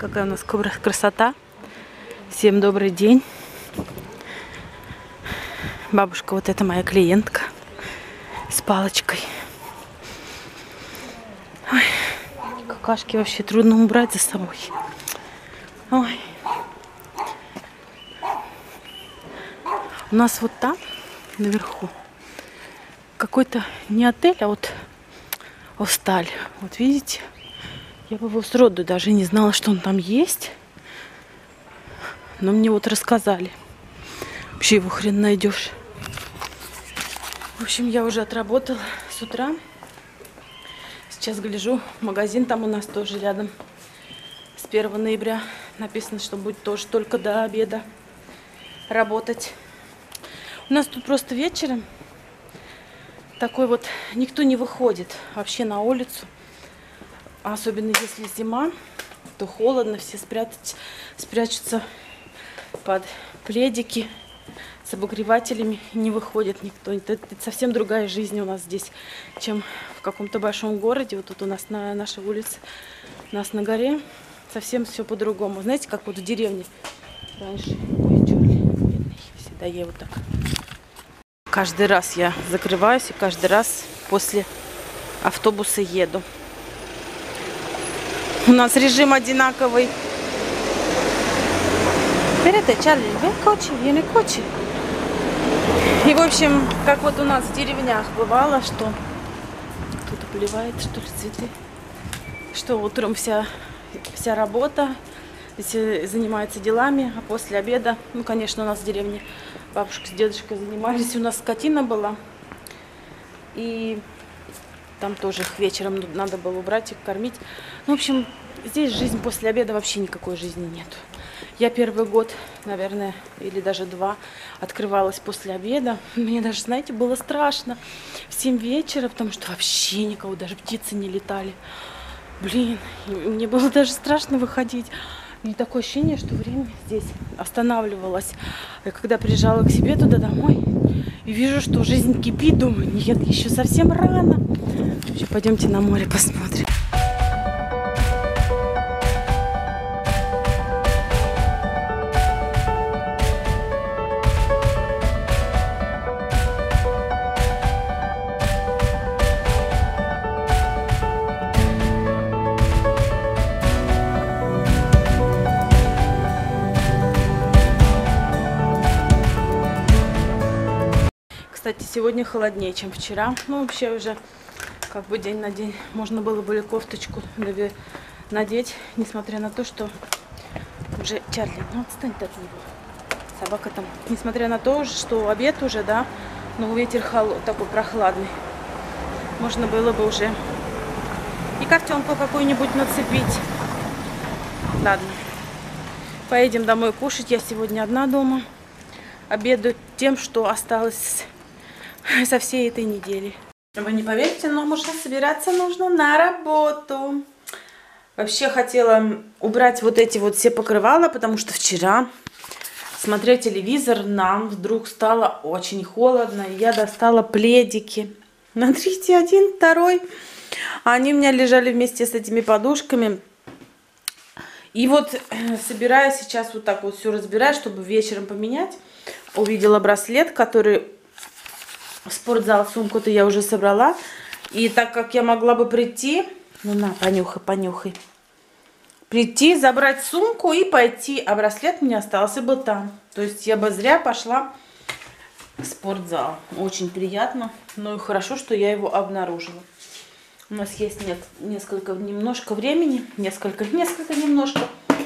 какая у нас красота. Всем добрый день. Бабушка, вот это моя клиентка с палочкой. Ой, какашки вообще трудно убрать за собой. Ой. У нас вот там, наверху, какой-то не отель, а вот хостел. Вот видите? Я бы его сроду даже не знала, что он там есть. Но мне вот рассказали. Вообще его хрен найдешь. В общем, я уже отработала с утра. Сейчас гляжу, магазин там у нас тоже рядом. С 1 ноября написано, что будет тоже только до обеда работать. У нас тут просто вечером такой вот, никто не выходит вообще на улицу. Особенно если зима, то холодно, все спрячутся под пледики с обогревателями, не выходит никто. Это совсем другая жизнь у нас здесь, чем в каком-то большом городе. Вот тут у нас на нашей улице, у нас на горе совсем все по-другому. Знаете, как вот в деревне раньше. Ой, Чарли, бедный, всегда я вот так. Каждый раз я закрываюсь и каждый раз после автобуса еду. У нас режим одинаковый. Вперед, Чарли, не кочи. И, в общем, как вот у нас в деревнях бывало, что кто-то поливает, что ли, цветы. Что утром вся работа, все занимаются делами, а после обеда, ну, конечно, у нас в деревне бабушка с дедушкой занимались, у нас скотина была. И там тоже их вечером надо было убрать, их кормить. Ну, в общем, здесь жизнь после обеда вообще никакой жизни нет. Я первый год, наверное, или даже 2, открывалась после обеда. Мне даже, знаете, было страшно. В 7 вечера, потому что вообще никого, даже птицы не летали. Блин, мне было даже страшно выходить. И такое ощущение, что время здесь останавливалось. Я когда приезжала к себе туда домой и вижу, что жизнь кипит, думаю, нет, еще совсем рано. Вообще, пойдемте на море посмотрим. Кстати, сегодня холоднее, чем вчера. Ну, вообще уже как бы день на день. Можно было бы кофточку надеть, несмотря на то, что уже... Чарли, ну отстань от него. Собака там. Несмотря на то, что обед уже, да, но ветер такой прохладный. Можно было бы уже и кофтенку какую-нибудь нацепить. Ладно. Поедем домой кушать. Я сегодня одна дома. Обедаю тем, что осталось со всей этой недели. Вы не поверите, но уже собираться нужно на работу. Вообще хотела убрать вот эти вот все покрывала, потому что вчера, смотря телевизор, нам вдруг стало очень холодно. И я достала пледики. Смотрите, 1, 2. Они у меня лежали вместе с этими подушками. И вот собираю сейчас вот так вот все разбирать, чтобы вечером поменять. Увидела браслет, который в спортзал, сумку-то я уже собрала. И так как я могла бы прийти, ну на, понюхай, понюхай. Прийти, забрать сумку и пойти, а браслет мне остался бы там. То есть я бы зря пошла в спортзал. Очень приятно. Ну и хорошо, что я его обнаружила. У нас есть немножко времени. Немножко.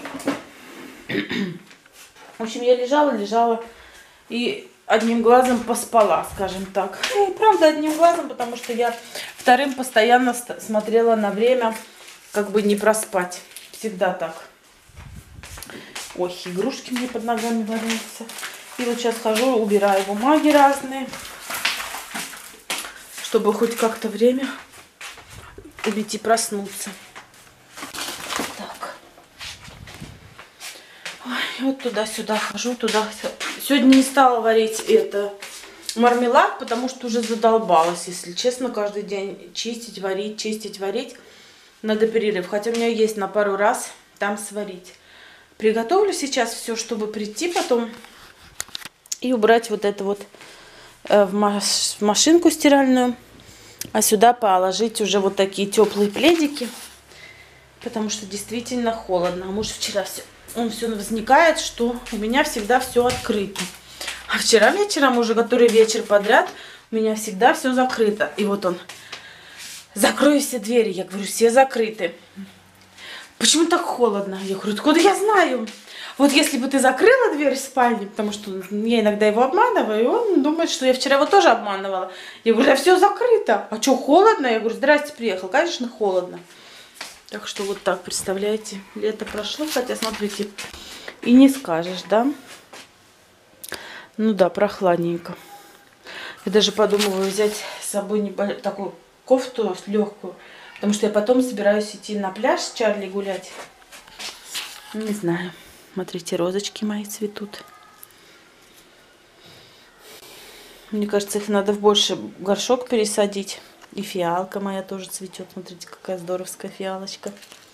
В общем, я лежала и одним глазом поспала, скажем так. И правда, одним глазом, потому что я вторым постоянно смотрела на время, как бы не проспать. Всегда так. Ой, игрушки мне под ногами валяются. И вот сейчас хожу, убираю бумаги разные, чтобы хоть как-то время уйти проснуться. Так. Ой, вот туда-сюда хожу, туда-сюда. Сегодня не стала варить мармелад, потому что уже задолбалась, если честно, каждый день чистить, варить. Надо перерыв. Хотя у меня есть на пару раз там сварить. Приготовлю сейчас все, чтобы прийти потом и убрать вот это вот в машинку стиральную. А сюда положить уже вот такие теплые пледики. Потому что действительно холодно. А муж вчера он все возникает, что у меня всегда все открыто. А вчера вечером, уже который вечер подряд, у меня всегда все закрыто. И вот он. Закрою все двери. Я говорю, все закрыты. Почему так холодно? Я говорю, откуда я знаю? Вот если бы ты закрыла дверь в спальне, потому что я иногда его обманываю, и он думает, что я вчера его тоже обманывала. Я говорю, все закрыто. А что, холодно? Я говорю, здрасте, приехал. Конечно, холодно. Так что вот так, представляете, лето прошло, хотя, смотрите, и не скажешь, да? Ну да, прохладненько. Я даже подумываю взять с собой такую кофту легкую, потому что я потом собираюсь идти на пляж с Чарли гулять. Не знаю. Смотрите, розочки мои цветут. Мне кажется, их надо в больше горшок пересадить. И фиалка моя тоже цветет. Смотрите, какая здоровская фиалочка.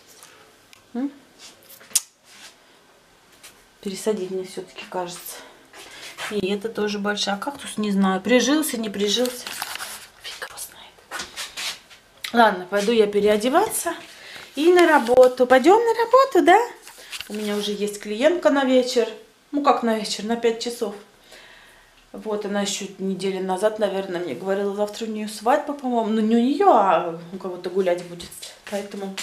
Пересадить мне все-таки кажется. И это тоже большая. А кактус, не знаю, прижился, не прижился. Фиг его знает. Ладно, пойду я переодеваться. И на работу. Пойдем на работу, да? У меня уже есть клиентка на вечер. Ну, как на вечер, на 5 часов. Вот, она еще неделю назад, наверное, мне говорила, завтра у нее свадьба, по-моему. Ну, не у нее, а у кого-то гулять будет. Поэтому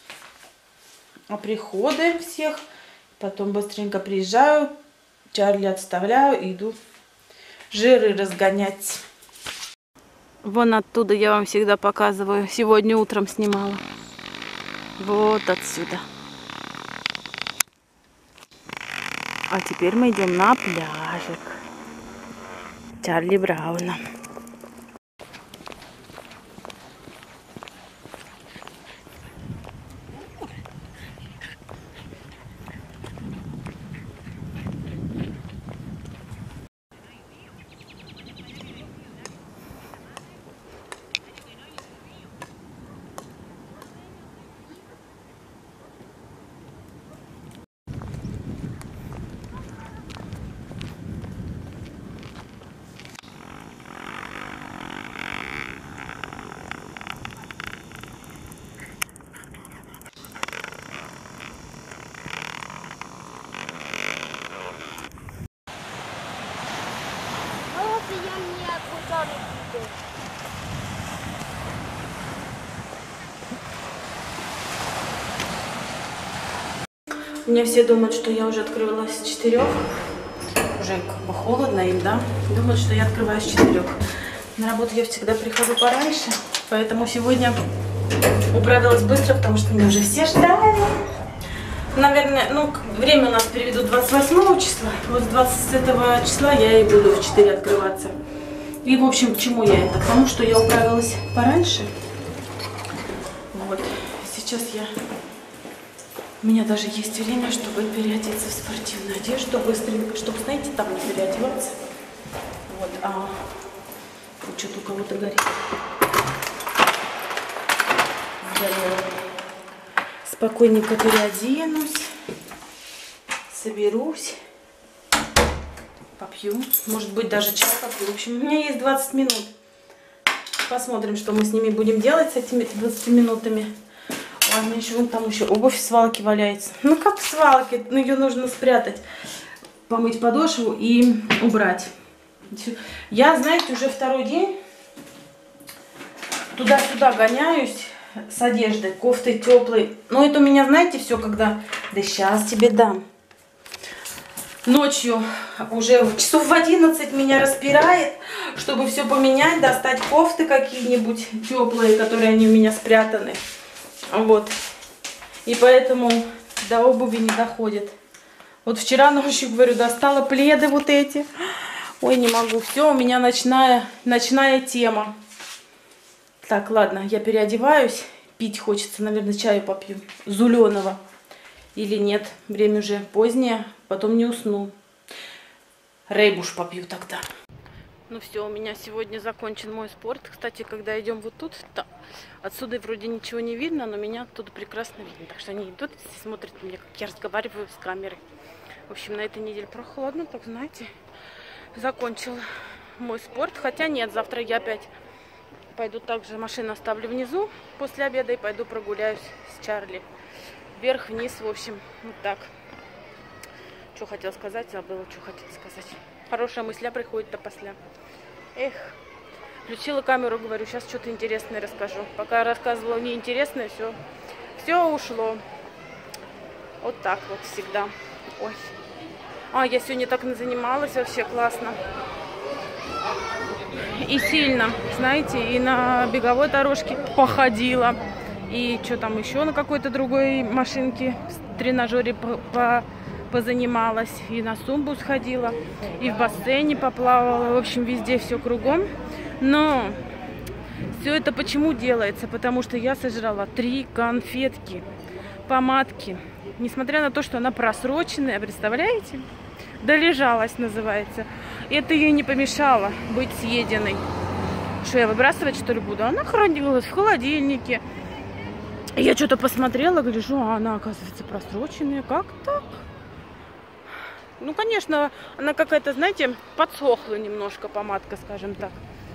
приходы всех. Потом быстренько приезжаю, Чарли отставляю и иду жиры разгонять. Вон оттуда я вам всегда показываю. Сегодня утром снимала. Вот отсюда. А теперь мы идем на пляжик Чарли Брауна. У меня все думают, что я уже открывалась с 4. Уже как бы холодно им, да? Думают, что я открываюсь с 4. На работу я всегда прихожу пораньше, поэтому сегодня управилась быстро, потому что меня уже все ждали. Наверное, ну, время у нас переведут 28 числа. Вот с 20 числа я и буду в 4 открываться. И, в общем, к чему я это? К тому, что я управилась пораньше. Вот. Сейчас у меня даже есть время, чтобы переодеться в спортивную одежду быстренько, чтобы, знаете, там не переодеваться. Вот, что-то у кого-то горит. Спокойненько переоденусь, соберусь, попью. Может быть, даже чай попью. В общем, у меня есть 20 минут. Посмотрим, что мы с ними будем делать, с этими 20 минутами. Ой, у меня еще вон там еще обувь в свалке валяется. Ну как в свалке? Ну, ее нужно спрятать, помыть подошву и убрать. Я, знаете, уже второй день туда-сюда гоняюсь с одеждой, кофтой теплой. Но это у меня, знаете, все когда... Да сейчас тебе дам. Ночью уже часов в 11 меня распирает, чтобы все поменять, достать кофты какие-нибудь теплые, которые они у меня спрятаны. Вот. И поэтому до обуви не доходит. Вот вчера ночью, говорю, достала пледы вот эти. Ой, не могу. Все, у меня ночная тема. Так, ладно, я переодеваюсь. Пить хочется, наверное, чаю попью. Зеленого. Или нет, время уже позднее, потом не усну. Рейбуш попью тогда. Ну все, у меня сегодня закончен мой спорт. Кстати, когда идем вот тут, отсюда вроде ничего не видно, но меня оттуда прекрасно видно. Так что они идут и смотрят на меня, как я разговариваю с камерой. В общем, на этой неделе прохладно, так знаете. Закончила мой спорт. Хотя нет, завтра я опять пойду также, машину оставлю внизу после обеда и пойду прогуляюсь с Чарли. Вверх-вниз, в общем, вот так. Что хотела сказать, забыла, что хотела сказать. Хорошая мысля приходит-то после. Эх, включила камеру, говорю, сейчас что-то интересное расскажу. Пока рассказывала неинтересное, все ушло. Вот так вот всегда. Ой. Я сегодня так занималась, вообще классно. И сильно, знаете, и на беговой дорожке походила. И что там еще на какой-то другой машинке в тренажере позанималась. И на Сумбу сходила, и в бассейне поплавала. В общем, везде все кругом. Но все это почему делается? Потому что я сожрала 3 конфетки, помадки. Несмотря на то, что она просроченная, представляете? Долежалась, называется. Это ей не помешало быть съеденной. Что, я выбрасывать, что ли, буду? Она хранилась в холодильнике. Я что-то посмотрела, гляжу, а она, оказывается, просроченная. Как так? Ну, конечно, она какая-то, знаете, подсохла немножко, помадка, скажем так.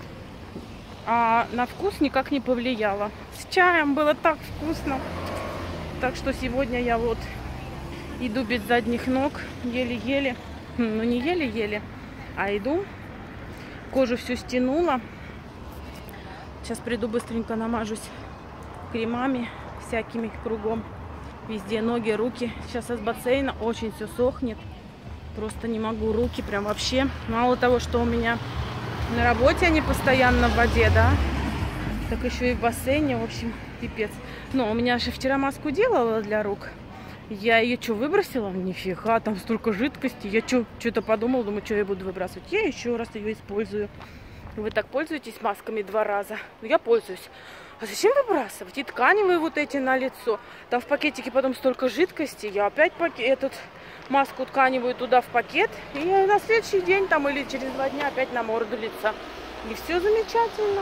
А на вкус никак не повлияла. С чаем было так вкусно. Так что сегодня я вот иду без задних ног, еле-еле. Ну, не еле-еле, а иду. Кожу всю стянула. Сейчас приду, быстренько намажусь кремами всякими кругом. Везде ноги, руки. Сейчас из бассейна очень все сохнет. Просто не могу, руки прям вообще. Мало того, что у меня на работе они постоянно в воде, да, так еще и в бассейне, в общем, пипец. Но у меня же вчера маску делала для рук. Я ее что, выбросила? Нифига, там столько жидкости. Я что-то подумала, думаю, что я буду выбрасывать. Я еще раз ее использую. Вы так пользуетесь масками 2 раза? Ну, я пользуюсь. А зачем выбрасывать? И тканевые вот эти на лицо. Там в пакетике потом столько жидкости. Я опять маску тканевую туда в пакет. И на следующий день там или через 2 дня опять на морду лица. И все замечательно.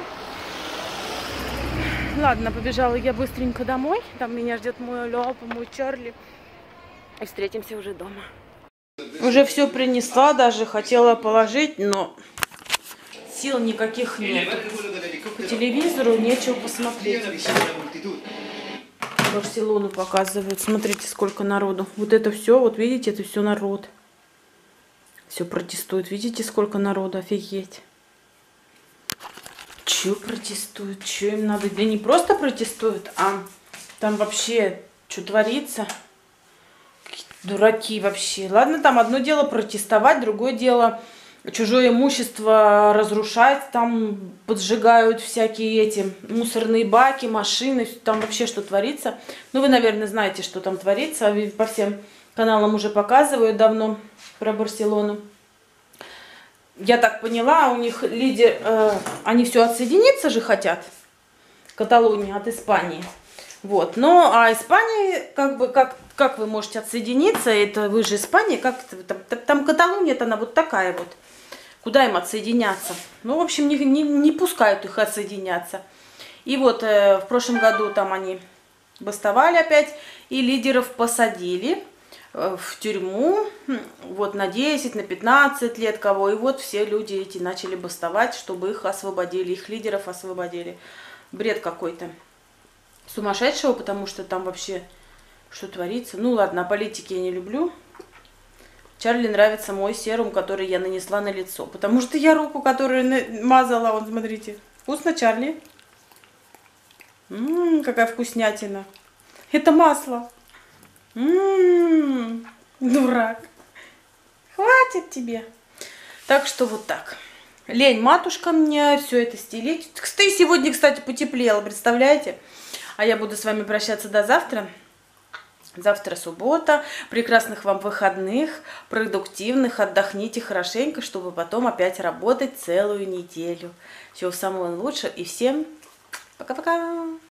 Ладно, побежала я быстренько домой. Там меня ждет мой Ляпа, мой Чарли. И встретимся уже дома. Уже все принесла, даже хотела положить, но сил никаких нет. По телевизору нечего посмотреть. Барселону показывают. Смотрите, сколько народу. Вот это все, вот видите, это все народ. Все протестует. Видите, сколько народу? Офигеть. Че протестуют? Че им надо? Да не просто протестуют, а там вообще что творится? Дураки вообще. Ладно, там одно дело протестовать, другое дело чужое имущество разрушать, там поджигают всякие эти мусорные баки, машины, там вообще что творится. Ну, вы, наверное, знаете, что там творится. По всем каналам уже показывают давно про Барселону. Я так поняла, у них лидер, они все отсоединиться же хотят, Каталония от Испании. Вот, но а Испания, как вы можете отсоединиться, это вы же Испания, там Каталония-то она вот такая вот, куда им отсоединяться? Ну, в общем, не пускают их отсоединяться. И вот в прошлом году там они бастовали опять, и лидеров посадили в тюрьму, вот на 10, на 15 лет кого, и вот все люди эти начали бастовать, чтобы их освободили, их лидеров освободили. Бред какой-то. Сумасшедшего, потому что там вообще что творится. Ну ладно, о политике я не люблю. Чарли нравится мой серум, который я нанесла на лицо, потому что я руку, которую мазала, вот смотрите. Вкусно, Чарли? Какая вкуснятина. Это масло. Дурак. Хватит тебе. Так что вот так. Лень матушка мне все это стелить. Сегодня, кстати, потеплело, представляете? А я буду с вами прощаться до завтра. Завтра суббота. Прекрасных вам выходных, продуктивных. Отдохните хорошенько, чтобы потом опять работать целую неделю. Всего самого лучшего и всем пока-пока.